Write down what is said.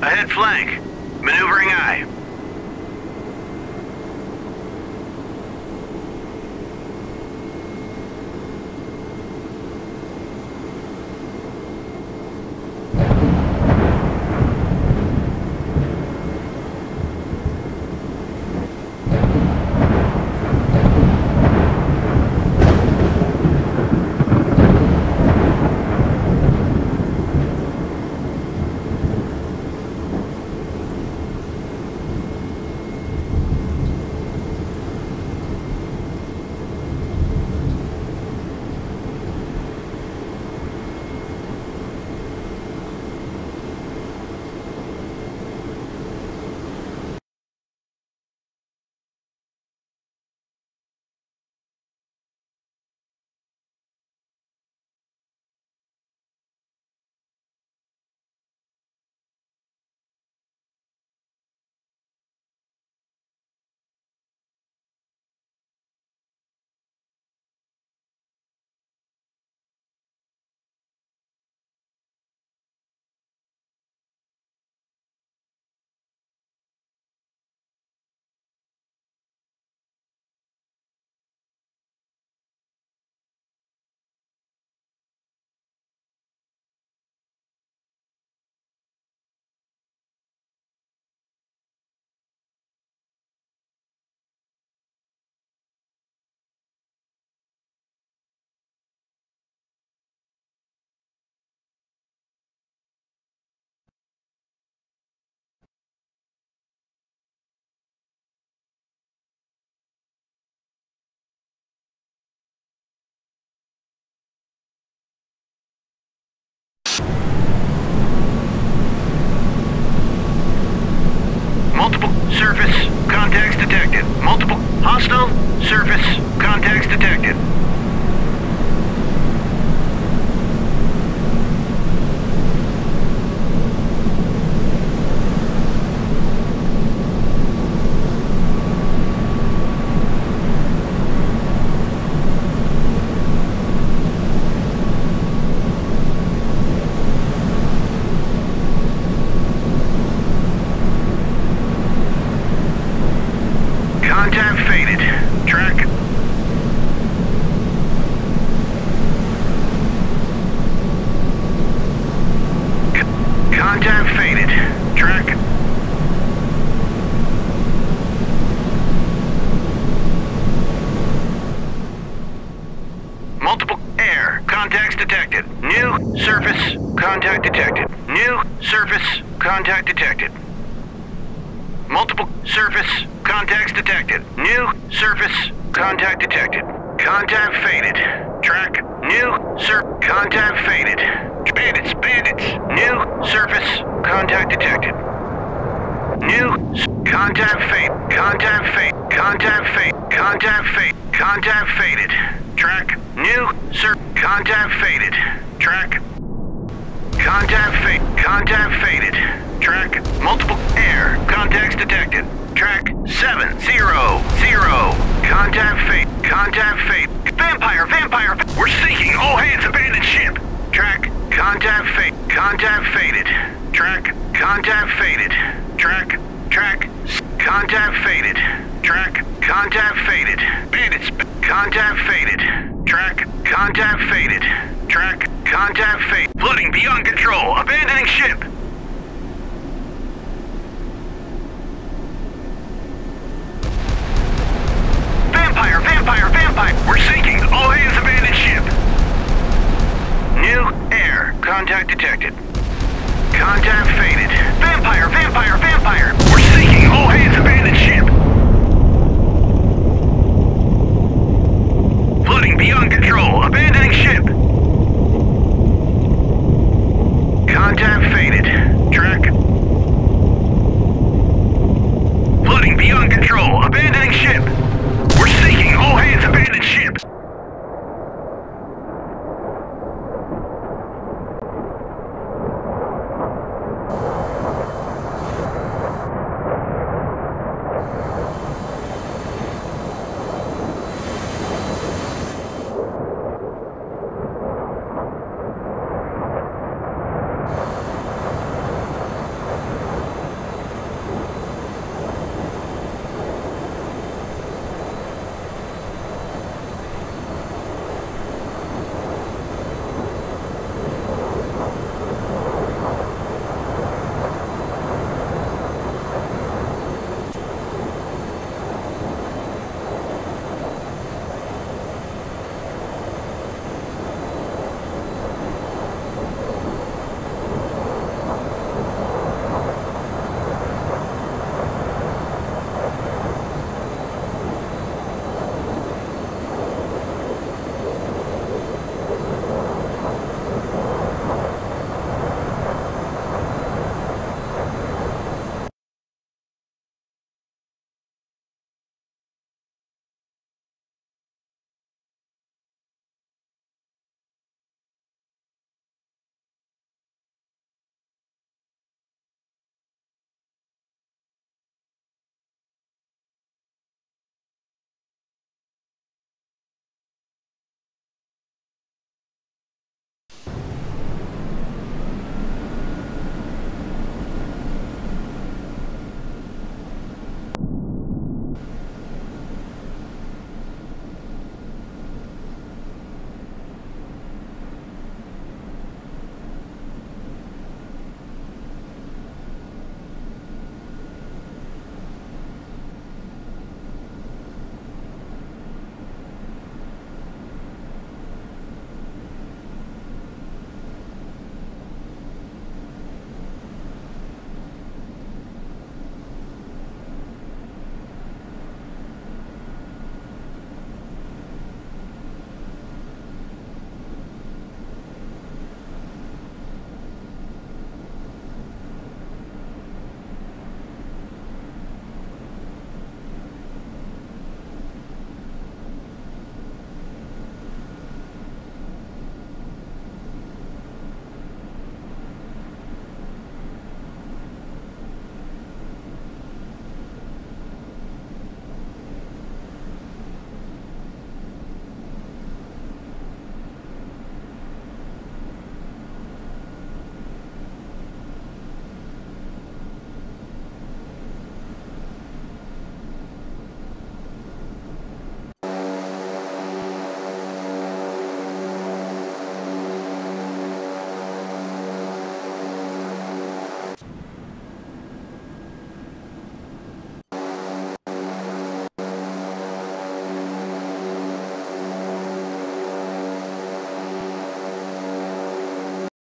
Ahead flank. Maneuvering eye. Multiple surface contacts detected. Multiple hostile surface contacts detected. Contact faded. Track. Contact faded. Track. Multiple air contacts detected. New surface contact detected. New surface contact detected. Multiple surface contacts detected. New surface contact detected. Contact faded. Track. New contact faded. Bandits, bandits. New surface contact detected. New contact fade. Contact fade. Contact fade. Contact fade. Contact faded. Track. New contact faded. Track. Contact fade. Contact faded. Track. Multiple air contacts detected. Track 700. Contact fade. Contact fade. Vampire. We're seeking all hands abandoned ship. Track. Contact fade. Contact faded. Track. Contact faded. Track. Contact faded. Track. Contact faded. Bandits. Contact faded. Track. Contact faded. Track. Contact fade. Flooding beyond control. Abandoning ship. Vampire. We're sinking. All hands abandoned ship. New air contact detected. Contact faded. Vampire. We're sinking. All hands abandoned ship.